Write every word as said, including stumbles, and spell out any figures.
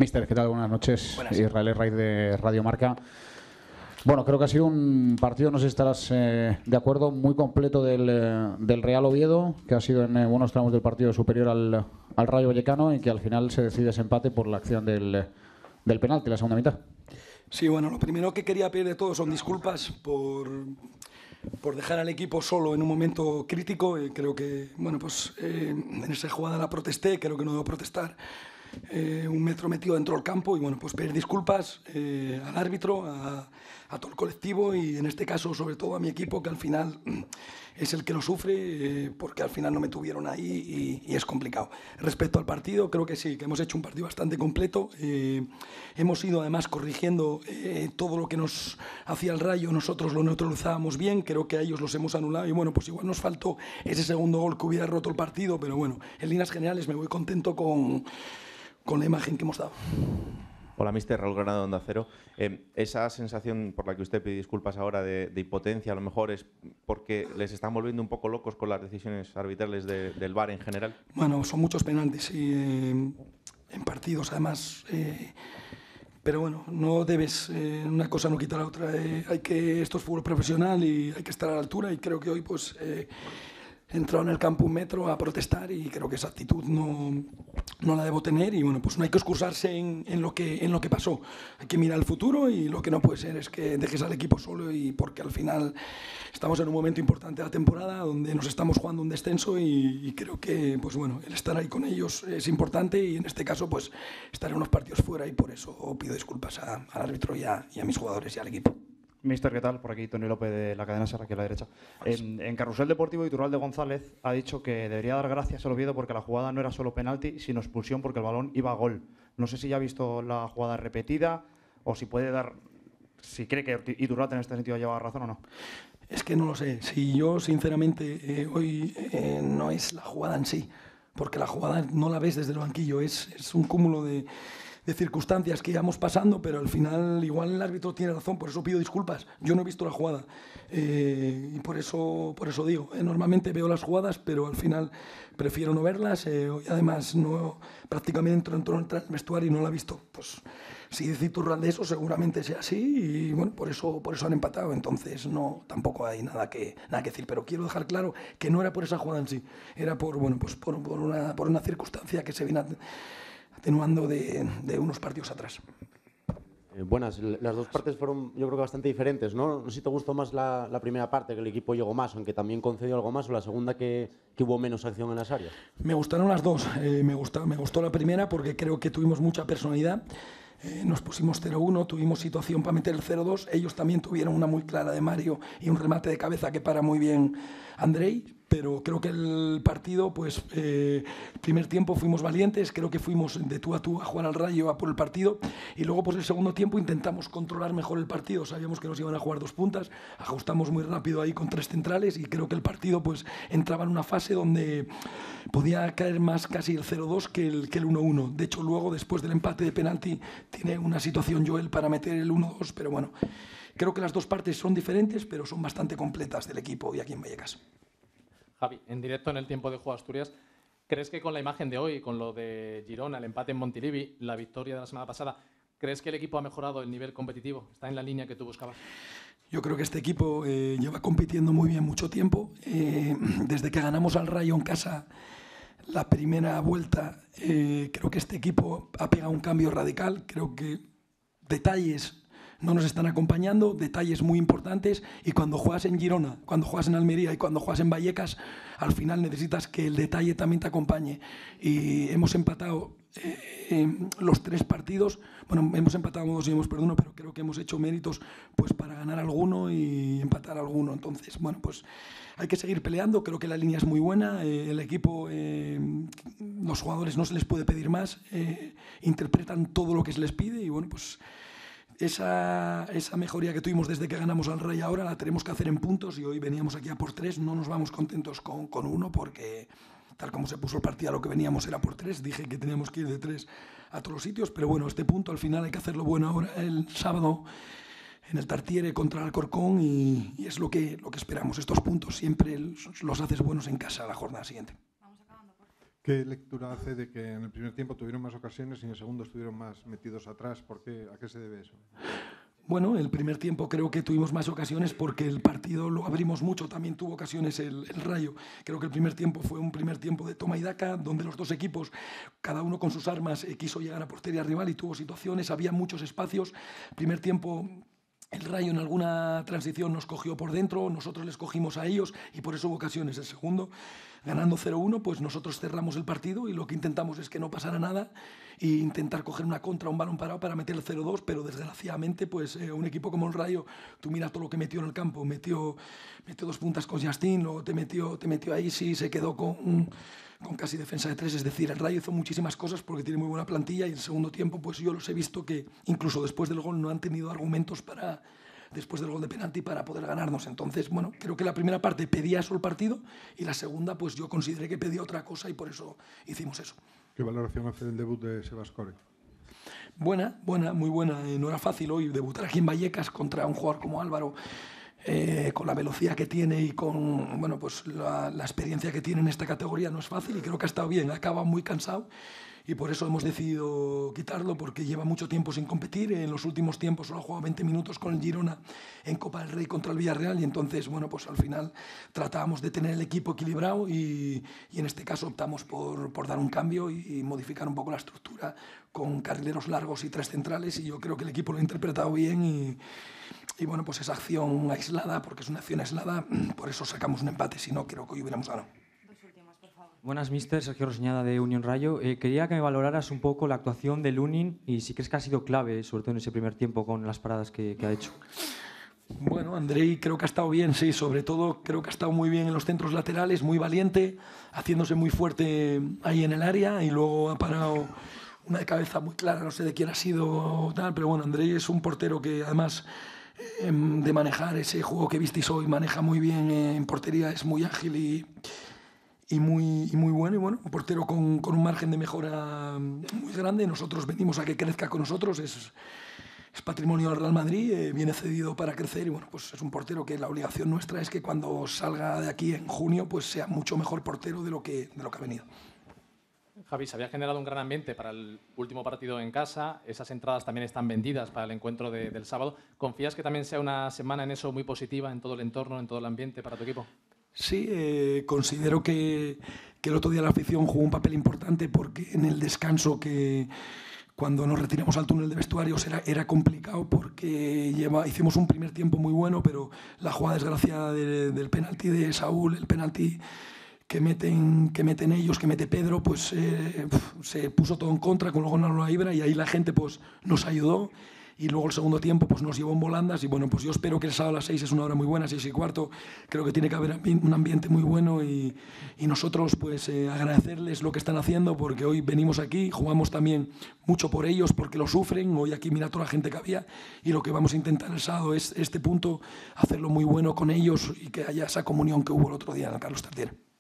Mister, ¿qué tal? Buenas noches. Buenas. Israel Herraiz de Radio Marca. Bueno, creo que ha sido un partido, no sé si estarás eh, de acuerdo, muy completo del, eh, del Real Oviedo, que ha sido en eh, buenos tramos del partido superior al, al Rayo Vallecano y que al final se decide ese empate por la acción del, del penalti, la segunda mitad. Sí, bueno, lo primero que quería pedir de todos son disculpas por, por dejar al equipo solo en un momento crítico. Eh, creo que, bueno, pues eh, en esa jugada la protesté, creo que no debo protestar. Eh, un metro metido dentro del campo y bueno, pues pedir disculpas eh, al árbitro, a, a todo el colectivo y en este caso sobre todo a mi equipo, que al final es el que lo sufre eh, porque al final no me tuvieron ahí y, y es complicado. Respecto al partido, creo que sí, que hemos hecho un partido bastante completo. Eh, hemos ido además corrigiendo eh, todo lo que nos hacía el Rayo, nosotros lo neutralizábamos bien, creo que a ellos los hemos anulado y bueno, pues igual nos faltó ese segundo gol que hubiera roto el partido, pero bueno, en líneas generales me voy contento con con la imagen que hemos dado. Hola, mister Raúl Granado de Onda Cero. Eh, esa sensación por la que usted pide disculpas ahora de, de impotencia, a lo mejor es porque les están volviendo un poco locos con las decisiones arbitrales de, del V A R en general. Bueno, son muchos penaltis y eh, en partidos además. Eh, pero bueno, no debes, eh, una cosa no quita la otra. Eh, hay que, esto es fútbol profesional y hay que estar a la altura y creo que hoy pues eh, he entrado en el campo un metro a protestar y creo que esa actitud no, no la debo tener y bueno, pues no hay que excusarse en, en, lo que, en lo que pasó. Hay que mirar al futuro y lo que no puede ser es que dejes al equipo solo y porque al final estamos en un momento importante de la temporada donde nos estamos jugando un descenso y, y creo que pues bueno, el estar ahí con ellos es importante y en este caso pues estaré unos partidos fuera y por eso pido disculpas a, al árbitro y a, y a mis jugadores y al equipo. Mister, ¿qué tal? Por aquí Tony López de la cadena Ser, aquí a la derecha. En, en Carrusel Deportivo, Iturralde González ha dicho que debería dar gracias al Oviedo porque la jugada no era solo penalti, sino expulsión porque el balón iba a gol. No sé si ya ha visto la jugada repetida o si puede dar, si cree que Iturralde en este sentido lleva razón o no. Es que no lo sé. Si yo, sinceramente, eh, hoy eh, no es la jugada en sí, porque la jugada no la ves desde el banquillo, es, es un cúmulo de... de circunstancias que íbamos pasando, pero al final igual el árbitro tiene razón, por eso pido disculpas. Yo no he visto la jugada eh, y por eso, por eso digo, eh, normalmente veo las jugadas, pero al final prefiero no verlas eh, y además no, prácticamente entro, entro, entro en el vestuario y no la he visto. Pues si dice Iturralde eso, seguramente sea así y bueno, por eso, por eso han empatado, entonces no, tampoco hay nada que, nada que decir, pero quiero dejar claro que no era por esa jugada en sí, era por, bueno, pues por, por, una, por una circunstancia que se viene a, atenuando de, de unos partidos atrás. Eh, buenas, las dos partes fueron yo creo que bastante diferentes, ¿no? No sé si te gustó más la, la primera parte, que el equipo llegó más, aunque también concedió algo más, o la segunda que, que hubo menos acción en las áreas. Me gustaron las dos, eh, me, gustó, me gustó la primera porque creo que tuvimos mucha personalidad. Eh, nos pusimos cero uno, tuvimos situación para meter el cero dos, ellos también tuvieron una muy clara de Mario y un remate de cabeza que para muy bien Andrei, pero creo que el partido, pues, eh, primer tiempo fuimos valientes, creo que fuimos de tú a tú a jugar al Rayo, a por el partido, y luego, pues, el segundo tiempo intentamos controlar mejor el partido, sabíamos que nos iban a jugar dos puntas, ajustamos muy rápido ahí con tres centrales, y creo que el partido, pues, entraba en una fase donde podía caer más casi el cero dos que el, que el uno uno. De hecho, luego, después del empate de penalti, tiene una situación Joel para meter el uno dos, pero bueno, creo que las dos partes son diferentes, pero son bastante completas del equipo y aquí en Vallecas. Javi, en directo en el tiempo de Juego Asturias, ¿crees que con la imagen de hoy, con lo de Girona, el empate en Montilivi, la victoria de la semana pasada, crees que el equipo ha mejorado el nivel competitivo? ¿Está en la línea que tú buscabas? Yo creo que este equipo eh, lleva compitiendo muy bien mucho tiempo. Eh, desde que ganamos al Rayo en casa la primera vuelta, eh, creo que este equipo ha pegado un cambio radical. Creo que detalles no nos están acompañando, detalles muy importantes, y cuando juegas en Girona, cuando juegas en Almería y cuando juegas en Vallecas, al final necesitas que el detalle también te acompañe. Y hemos empatado eh, los tres partidos, bueno, hemos empatado dos y hemos perdido uno, pero creo que hemos hecho méritos pues para ganar alguno y empatar alguno. Entonces, bueno, pues hay que seguir peleando, creo que la línea es muy buena, eh, el equipo, eh, los jugadores no se les puede pedir más, eh, interpretan todo lo que se les pide y bueno, pues Esa, esa mejoría que tuvimos desde que ganamos al Rayo ahora la tenemos que hacer en puntos y hoy veníamos aquí a por tres, no nos vamos contentos con, con uno porque tal como se puso el partido a lo que veníamos era por tres, dije que teníamos que ir de tres a todos los sitios, pero bueno, este punto al final hay que hacerlo bueno ahora el sábado en el Tartiere contra el Alcorcón y, y es lo que, lo que esperamos, estos puntos siempre los haces buenos en casa la jornada siguiente. ¿Qué lectura hace de que en el primer tiempo tuvieron más ocasiones y en el segundo estuvieron más metidos atrás? ¿Por qué? ¿A qué se debe eso? Bueno, el primer tiempo creo que tuvimos más ocasiones porque el partido lo abrimos mucho, también tuvo ocasiones el, el Rayo. Creo que el primer tiempo fue un primer tiempo de toma y daca, donde los dos equipos, cada uno con sus armas, eh, quiso llegar a portería rival y tuvo situaciones, había muchos espacios. Primer tiempo el Rayo en alguna transición nos cogió por dentro, nosotros les cogimos a ellos y por eso hubo ocasiones. El segundo, ganando cero uno, pues nosotros cerramos el partido y lo que intentamos es que no pasara nada e intentar coger una contra, un balón parado para meter el cero dos, pero desgraciadamente pues eh, un equipo como el Rayo, tú mira todo lo que metió en el campo, metió, metió dos puntas con Justin, luego te metió, te metió ahí, sí, se quedó con, con casi defensa de tres, es decir, el Rayo hizo muchísimas cosas porque tiene muy buena plantilla y en el segundo tiempo pues yo los he visto que incluso después del gol no han tenido argumentos para... después del gol de penalti para poder ganarnos. Entonces, bueno, creo que la primera parte pedía eso el partido y la segunda, pues yo consideré que pedía otra cosa y por eso hicimos eso. ¿Qué valoración hace del debut de Sebas Corey? Buena, buena, muy buena. Eh, no era fácil hoy debutar aquí en Vallecas contra un jugador como Álvaro, eh, con la velocidad que tiene y con bueno, pues la, la experiencia que tiene en esta categoría. No es fácil y creo que ha estado bien. Acaba muy cansado. Y por eso hemos decidido quitarlo, porque lleva mucho tiempo sin competir. En los últimos tiempos solo ha jugado veinte minutos con el Girona en Copa del Rey contra el Villarreal y entonces, bueno, pues al final tratábamos de tener el equipo equilibrado y, y en este caso optamos por, por dar un cambio y, y modificar un poco la estructura con carrileros largos y tres centrales y yo creo que el equipo lo ha interpretado bien y, y bueno, pues esa acción aislada, porque es una acción aislada, por eso sacamos un empate, si no creo que hoy hubiéramos ganado. Buenas, mister. Sergio Roseñada, de Unión Rayo. Eh, quería que me valoraras un poco la actuación de Lunin y si crees que ha sido clave, sobre todo en ese primer tiempo, con las paradas que, que ha hecho. Bueno, Andrei creo que ha estado bien, sí. Sobre todo creo que ha estado muy bien en los centros laterales, muy valiente, haciéndose muy fuerte ahí en el área y luego ha parado una de cabeza muy clara, no sé de quién ha sido, tal, pero bueno, Andrei es un portero que además eh, de manejar ese juego que visteis hoy, maneja muy bien eh, en portería, es muy ágil y... Y muy, y muy bueno, y bueno, un portero con, con un margen de mejora muy grande. Nosotros venimos a que crezca con nosotros, es, es patrimonio del Real Madrid, eh, viene cedido para crecer y bueno, pues es un portero que la obligación nuestra es que cuando salga de aquí en junio pues sea mucho mejor portero de lo que, de lo que ha venido. Javi, se había generado un gran ambiente para el último partido en casa, esas entradas también están vendidas para el encuentro de, del sábado. ¿Confías que también sea una semana en eso muy positiva, en todo el entorno, en todo el ambiente para tu equipo? Sí, eh, considero que, que el otro día la afición jugó un papel importante porque en el descanso que cuando nos retiramos al túnel de vestuarios era, era complicado porque lleva, hicimos un primer tiempo muy bueno, pero la jugada desgraciada de, del penalti de Saúl, el penalti que meten, que meten ellos, que mete Pedro, pues eh, se puso todo en contra, con luego no la Ibra y ahí la gente pues, nos ayudó. Y luego el segundo tiempo pues nos llevó en volandas y bueno, pues yo espero que el sábado a las seis es una hora muy buena, seis y cuarto, creo que tiene que haber un ambiente muy bueno y, y nosotros pues eh, agradecerles lo que están haciendo porque hoy venimos aquí, jugamos también mucho por ellos porque lo sufren, hoy aquí mira toda la gente que había y lo que vamos a intentar el sábado es este punto, hacerlo muy bueno con ellos y que haya esa comunión que hubo el otro día en el Carlos Tartiere.